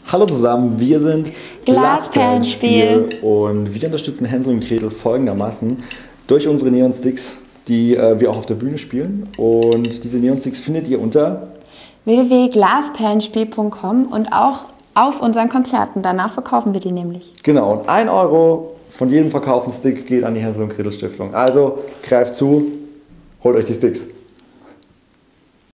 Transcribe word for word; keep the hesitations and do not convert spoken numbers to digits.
Hallo zusammen, wir sind Glasperlenspiel und wir unterstützen Hänsel und Gretel folgendermaßen durch unsere Neonsticks, die äh, wir auch auf der Bühne spielen. Und diese Neonsticks findet ihr unter w w w punkt glasperlenspiel punkt com und auch auf unseren Konzerten. Danach verkaufen wir die nämlich. Genau, und ein Euro von jedem verkauften Stick geht an die Hänsel und Gretel Stiftung. Also greift zu, holt euch die Sticks.